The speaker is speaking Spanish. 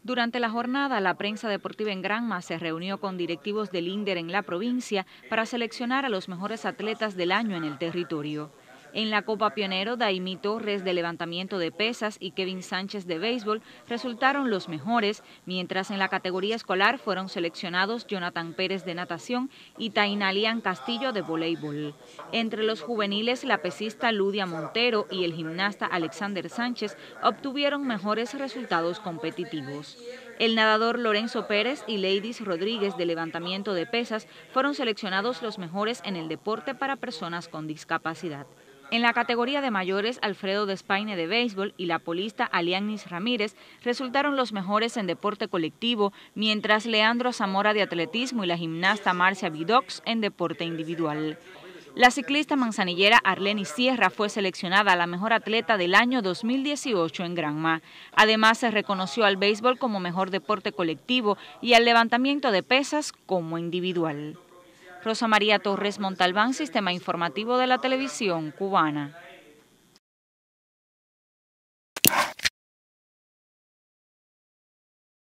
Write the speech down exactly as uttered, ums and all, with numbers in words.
Durante la jornada, la prensa deportiva en Granma se reunió con directivos del INDER en la provincia para seleccionar a los mejores atletas del año en el territorio. En la Copa Pionero, Daimi Torres de levantamiento de pesas y Kevin Sánchez de béisbol resultaron los mejores, mientras en la categoría escolar fueron seleccionados Jonathan Pérez de natación y Tainalian Castillo de voleibol. Entre los juveniles, la pesista Ludia Montero y el gimnasta Alexander Sánchez obtuvieron mejores resultados competitivos. El nadador Lorenzo Pérez y Leidis Rodríguez de levantamiento de pesas fueron seleccionados los mejores en el deporte para personas con discapacidad. En la categoría de mayores, Alfredo Despaine de béisbol y la polista Alianis Ramírez resultaron los mejores en deporte colectivo, mientras Leandro Zamora de atletismo y la gimnasta Marcia Vidox en deporte individual. La ciclista manzanillera Arleni Sierra fue seleccionada la mejor atleta del año dos mil dieciocho en Granma. Además, se reconoció al béisbol como mejor deporte colectivo y al levantamiento de pesas como individual. Rosa María Torres Montalbán, Sistema Informativo de la Televisión Cubana.